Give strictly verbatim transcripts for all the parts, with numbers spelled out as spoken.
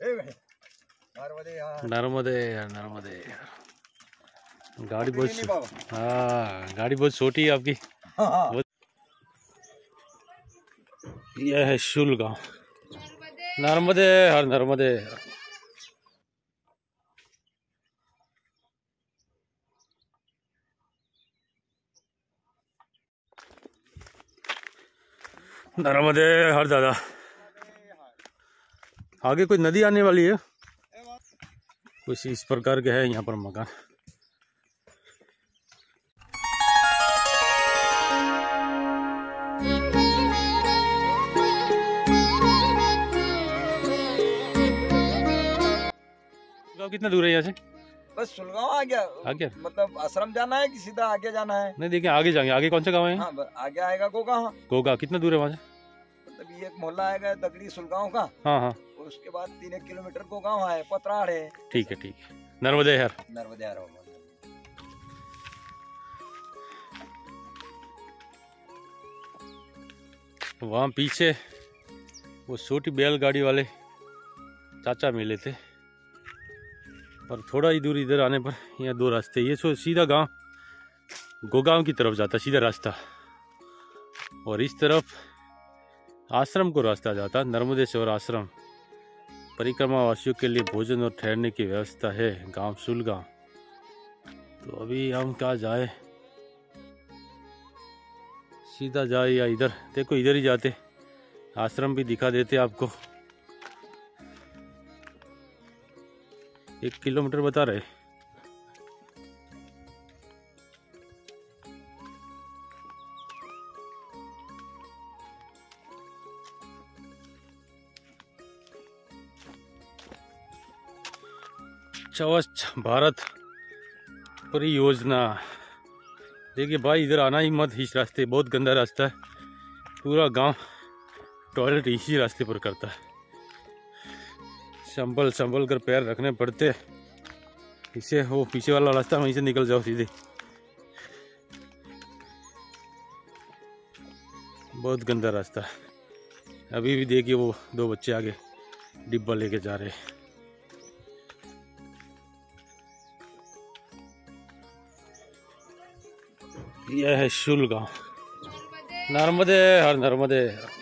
नर्मदे यार, नर्मदे यार। गाड़ी बहुत, हाँ गाड़ी बहुत छोटी है आपकी। बहुत। यह है शुल गाँव। नर्मदे हर नर्मदे। नर्मदे हर दादा। आगे कोई नदी आने वाली है, कुछ इस प्रकार के है यहाँ पर मकान। कितना दूर है यहाँ से? बस सुलगांव आ गया। आ गया मतलब आश्रम जाना है कि सीधा आगे जाना है? नहीं देखिए आगे जाएंगे। आगे कौन सा गाँव है? हाँ, आगे आएगा गोगांव। गोगा कितना दूर है वहाँ से? मतलब ये एक मोहल्ला आएगा दगड़ी सुलगांव का। हाँ हाँ। उसके बाद तीन एक किलोमीटर गोगांव है, पतराड़ है। ठीक है ठीक है। नर्मदे हर। नर्मदे हर। वहाँ पीछे वो छोटी बैलगाड़ी वाले चाचा मिले थे, और थोड़ा ही दूर इधर आने पर यहाँ दो रास्ते। ये सो सीधा गांव गोगांव की तरफ जाता सीधा रास्ता, और इस तरफ आश्रम को रास्ता जाता। नर्मदेश्वर आश्रम। परिक्रमा वासियों के लिए भोजन और ठहरने की व्यवस्था है गांव सुलगांव। तो अभी हम कहाँ जाए, सीधा जाए या इधर? देखो इधर ही जाते, आश्रम भी दिखा देते आपको। एक किलोमीटर बता रहे। स्वच्छ भारत परियोजना। देखिए भाई इधर आना ही मत, इस रास्ते बहुत गंदा रास्ता है। पूरा गांव टॉयलेट इसी रास्ते पर करता है। संभल संभल कर पैर रखने पड़ते। इसे वो पीछे वाला रास्ता वहीं से निकल जाओ सीधे। बहुत गंदा रास्ता है। अभी भी देखिए वो दो बच्चे आगे डिब्बा लेके जा रहे हैं। यह है शुल गाँव। नर्मदे हर नर्मदे।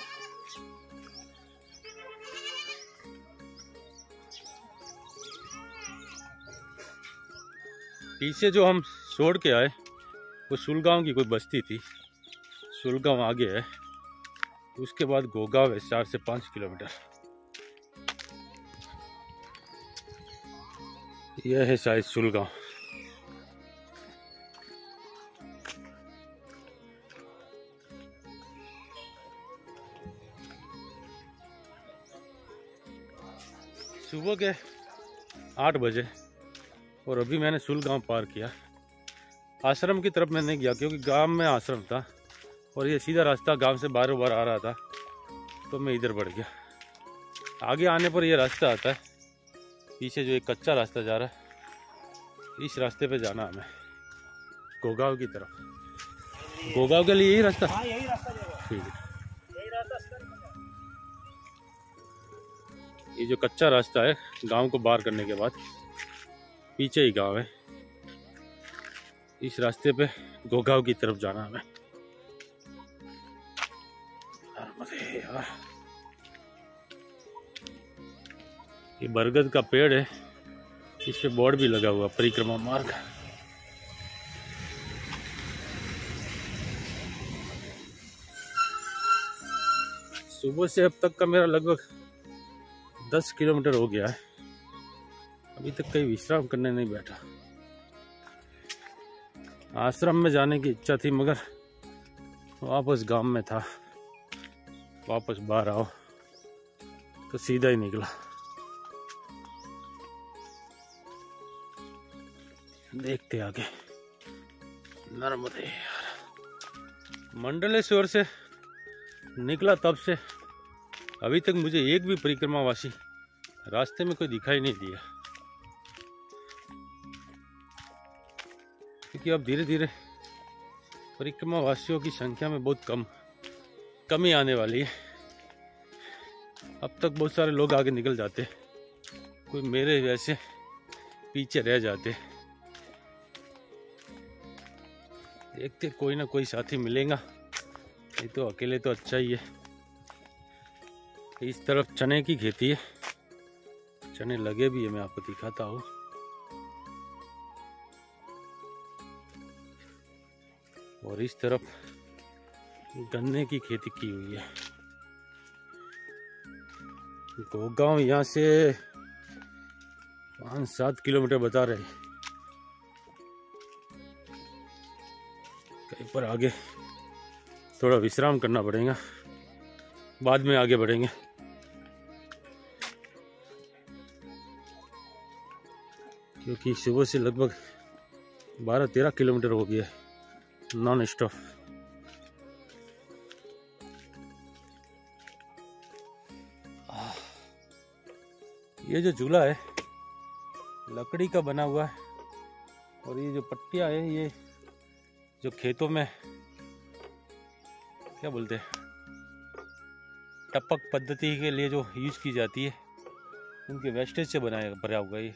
पीछे जो हम छोड़ के आए वो सुलगांव की कोई बस्ती थी। सुलगांव आगे है, उसके बाद गोगांव है चार से पाँच किलोमीटर। यह है शायद सुलगांव। सुबह के आठ बजे और अभी मैंने सुलगांव पार किया। आश्रम की तरफ मैं नहीं गया क्योंकि गांव में आश्रम था और ये सीधा रास्ता गांव से बार बार आ रहा था, तो मैं इधर बढ़ गया। आगे आने पर यह रास्ता आता है, पीछे जो एक कच्चा रास्ता जा रहा है, इस रास्ते पे जाना हमें गोगांव की तरफ। गोगांव के लिए यही रास्ता? हाँ, यही रास्ता जाएगा। ठीक है। यही रास्ता। ये जो कच्चा रास्ता है गांव को पार करने के बाद पीछे ही गांव है। इस रास्ते पे गोगांव की तरफ जाना हमें। यार ये बरगद का पेड़ है, इस पे बोर्ड भी लगा हुआ परिक्रमा मार्ग। सुबह से अब तक का मेरा लगभग दस किलोमीटर हो गया है। अभी तक कहीं विश्राम करने नहीं बैठा। आश्रम में जाने की इच्छा थी मगर वापस गांव में था। वापस बाहर आओ तो सीधा ही निकला। देखते आगे। नर्मदे मंडलेश्वर से निकला तब से अभी तक मुझे एक भी परिक्रमावासी रास्ते में कोई दिखाई नहीं दिया, क्योंकि अब धीरे धीरे परिक्रमावासियों की संख्या में बहुत कम कमी आने वाली है। अब तक बहुत सारे लोग आगे निकल जाते, कोई मेरे वैसे पीछे रह जाते। देखते कोई ना कोई साथी मिलेगा, ये तो अकेले तो अच्छा ही है। इस तरफ चने की खेती है, चने लगे भी है, मैं आपको दिखाता हूँ। और इस तरफ गन्ने की खेती की हुई है। गोगांव यहाँ से पाँच सात किलोमीटर बता रहे, कहीं पर आगे थोड़ा विश्राम करना पड़ेगा, बाद में आगे बढ़ेंगे। क्योंकि सुबह से लगभग बारह तेरह किलोमीटर हो गया है नॉन स्टॉप। ये जो झूला है लकड़ी का बना हुआ है, और ये जो पट्टियां है ये जो खेतों में क्या बोलते हैं टपक पद्धति के लिए जो यूज की जाती है, उनके वेस्टेज से बनाया भरा हुआ ये।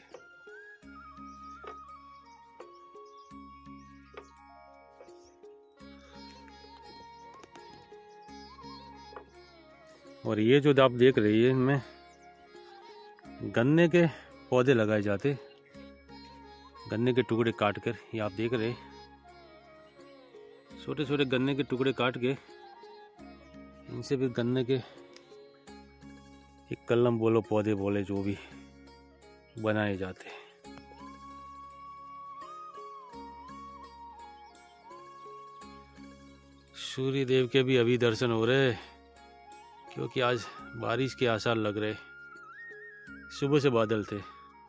और ये जो आप देख रही है इनमें गन्ने के पौधे लगाए जाते, गन्ने के टुकड़े काट कर, ये आप देख रहे छोटे छोटे गन्ने के टुकड़े काट के इनसे भी गन्ने के एक कलम बोलो पौधे बोले जो भी बनाए जाते। सूर्य देव के भी अभी दर्शन हो रहे, क्योंकि आज बारिश के आसार लग रहे, सुबह से बादल थे।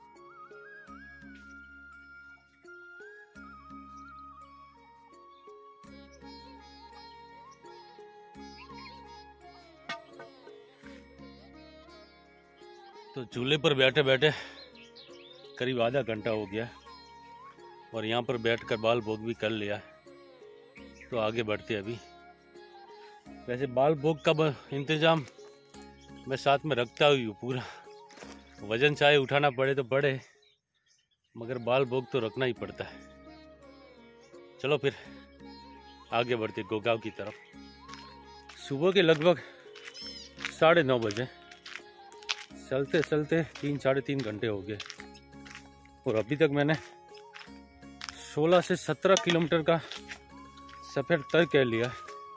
तो चूल्हे पर बैठे बैठे करीब आधा घंटा हो गया, और यहाँ पर बैठकर बाल भोग भी कर लिया। तो आगे बढ़ते अभी। वैसे बाल भोग का इंतजाम मैं साथ में रखता ही हूँ पूरा, वजन चाहे उठाना पड़े तो पड़े, मगर बाल भोग तो रखना ही पड़ता है। चलो फिर आगे बढ़ते गोगांव की तरफ। सुबह के लगभग साढ़े नौ बजे, चलते चलते तीन साढ़े तीन घंटे हो गए, और अभी तक मैंने सोलह से सत्रह किलोमीटर का सफर तय कर लिया।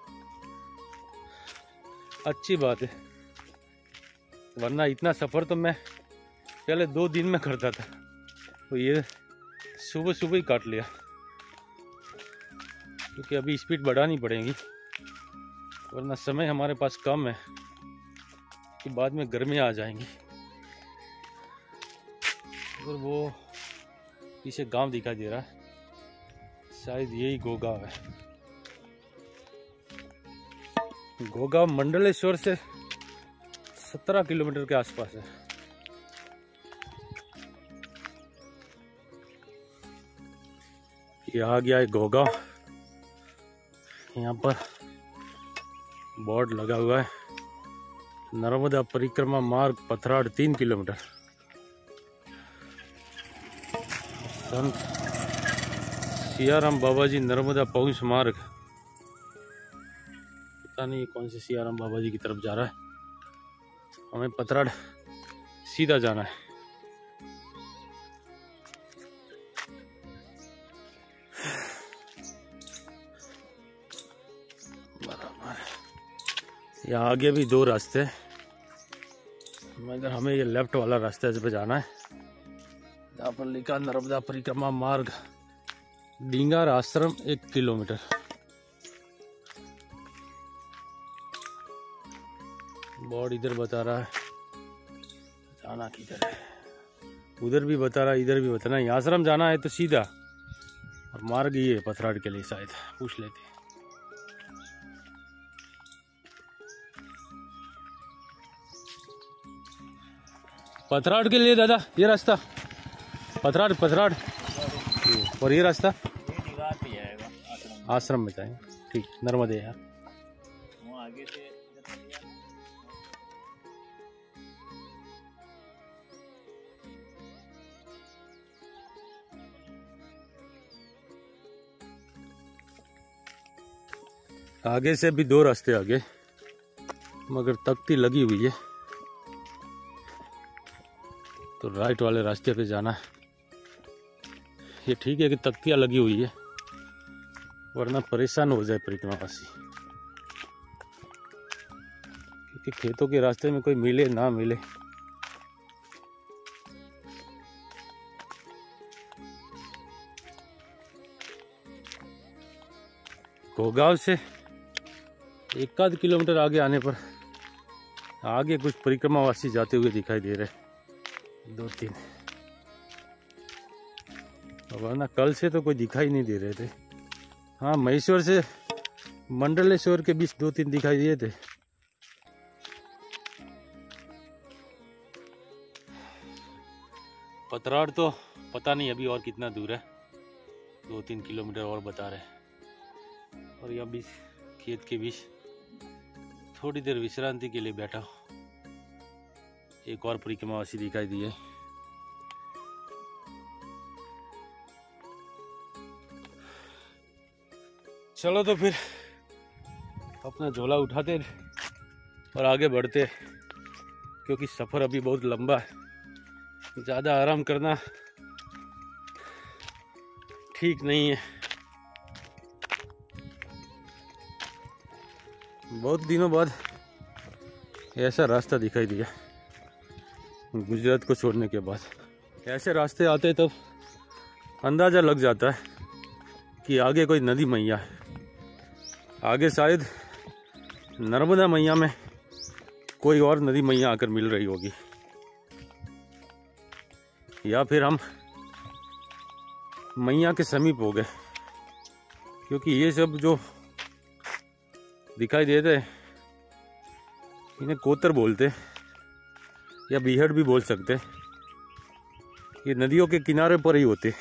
अच्छी बात है, वरना इतना सफ़र तो मैं पहले दो दिन में करता था, तो ये सुबह सुबह ही काट लिया। क्योंकि अभी स्पीड बढ़ानी पड़ेगी, वरना समय हमारे पास कम है कि बाद में गर्मियाँ आ जाएंगी। और वो पीछे गांव दिखाई दे रहा है, शायद यही गोगांव है। गोगांव मंडलेश्वर से सत्रह किलोमीटर के आसपास है। ये आ गया है गोगांव। यहाँ पर बोर्ड लगा हुआ है, नर्मदा परिक्रमा मार्ग पथराड़ तीन किलोमीटर। संत सियाराम बाबा जी नर्मदा पहुंच मार्ग, पता नहीं कौन से सियाराम बाबा जी की तरफ जा रहा है। हमें पथराड़ सीधा जाना है। यहाँ आगे भी दो रास्ते, मगर हमें ये लेफ्ट वाला रास्ते पे जाना है, जहाँ पर लिखा नर्मदा परिक्रमा मार्ग डींगार आश्रम एक किलोमीटर। बोर्ड इधर बता रहा है, जाना किधर है, उधर भी बता रहा है, इधर भी बताना है। आश्रम जाना है तो सीधा, और मार्ग ये है पथराड़ के लिए, शायद पूछ लेते। पथराड़ के लिए दादा ये रास्ता, पथराड़ पथराड़ और ये रास्ता आश्रम में जाएंगे। ठीक, नर्मदे यार। आगे से आगे से भी दो रास्ते आगे, मगर तख्ती लगी हुई है तो राइट वाले रास्ते पे जाना है। ये ठीक है कि तख्तियाँ लगी हुई है, वरना परेशान हो जाए परिक्रमावासी, क्योंकि खेतों के रास्ते में कोई मिले ना मिले। गोगांव से एक आध किलोमीटर आगे आने पर आगे कुछ परिक्रमावासी जाते हुए दिखाई दे रहे, दो तीन, वरना कल से तो कोई दिखाई नहीं दे रहे थे। हाँ, महेश्वर से मंडलेश्वर के बीच दो तीन दिखाई दिए थे। पतराड़ तो पता नहीं अभी और कितना दूर है, दो तीन किलोमीटर और बता रहे। और यहाँ बीच खेत के बीच थोड़ी देर विश्रांति के लिए बैठा हूँ। एक और परिक्रमावासी दिखाई दिए। चलो तो फिर अपना झोला उठाते और आगे बढ़ते, क्योंकि सफ़र अभी बहुत लंबा है। ज़्यादा आराम करना ठीक नहीं है। बहुत दिनों बाद ऐसा रास्ता दिखाई दिया गुजरात को छोड़ने के बाद। ऐसे रास्ते आते तब अंदाज़ा लग जाता है कि आगे कोई नदी मैया है। आगे शायद नर्मदा मैया में कोई और नदी मैया आकर मिल रही होगी, या फिर हम मैया के समीप हो गए, क्योंकि ये सब जो दिखाई देते हैं इन्हें कोतर बोलते या बीहड़ भी बोल सकते। ये नदियों के किनारे पर ही होते।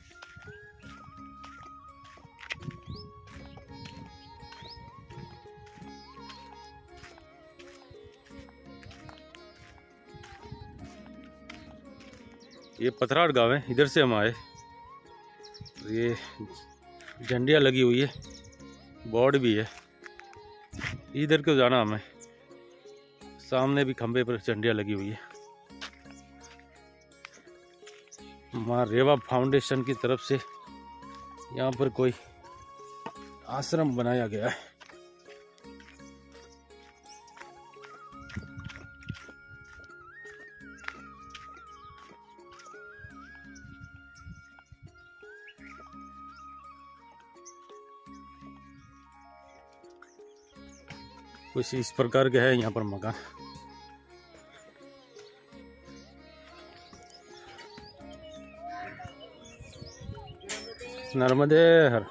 ये पथराड़ गांव है, इधर से हम आए। ये झंडियाँ लगी हुई है, बोर्ड भी है। इधर क्यों जाना हमें, सामने भी खंबे पर झंडियाँ लगी हुई है। माँ रेवा फाउंडेशन की तरफ से यहाँ पर कोई आश्रम बनाया गया है। कुछ इस प्रकार के है यहाँ पर मकान। नर्मदे हर।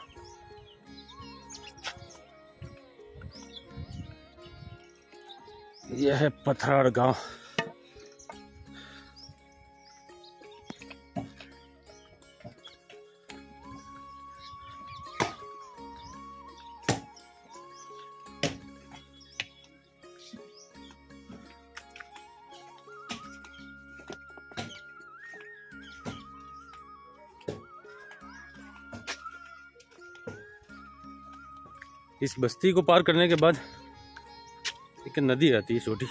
यह है पथराड़ गांव। इस बस्ती को पार करने के बाद एक नदी आती है छोटी,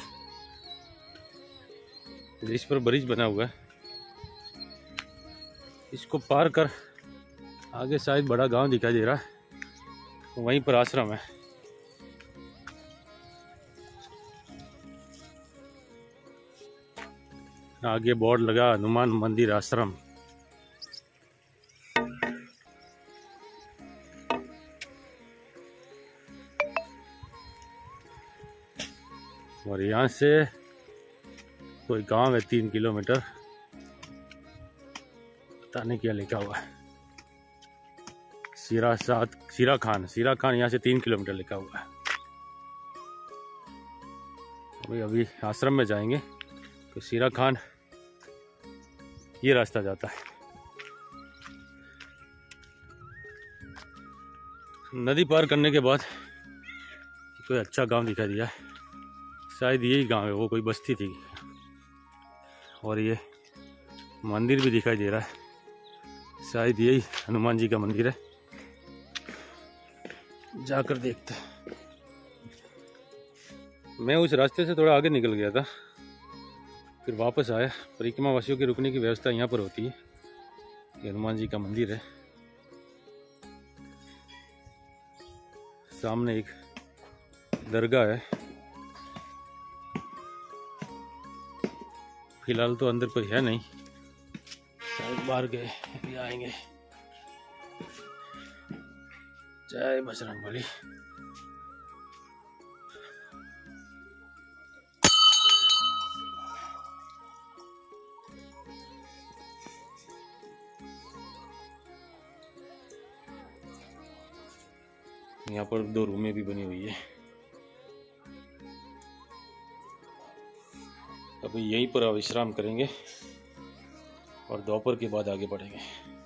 जिस पर ब्रिज बना हुआ है। इसको पार कर आगे शायद बड़ा गांव दिखाई दे रहा है, वहीं पर आश्रम है। आगे बोर्ड लगा हनुमान मंदिर आश्रम। और यहाँ से कोई गांव है तीन किलोमीटर, पता नहीं क्या लिखा हुआ है। सीरा सात सीरा खान सीरा खान यहाँ से तीन किलोमीटर लिखा हुआ है। अभी अभी आश्रम में जाएंगे तो सीरा खान ये रास्ता जाता है। नदी पार करने के बाद कोई अच्छा गांव दिखाई दिया है, शायद यही गांव है, वो कोई बस्ती थी। और ये मंदिर भी दिखाई दे रहा है, शायद यही हनुमान जी का मंदिर है। जाकर देखते हैं। मैं उस रास्ते से थोड़ा आगे निकल गया था, फिर वापस आया। परिक्रमा वासियों की रुकने की व्यवस्था यहाँ पर होती है। ये हनुमान जी का मंदिर है, सामने एक दरगाह है। फिलहाल तो अंदर कोई है नहीं, शायद बाहर गए, अभी आएंगे। जय बजरंगबली। यहाँ पर दो रूमें भी बनी हुई है। अभी यहीं पर विश्राम करेंगे और दोपहर के बाद आगे बढ़ेंगे।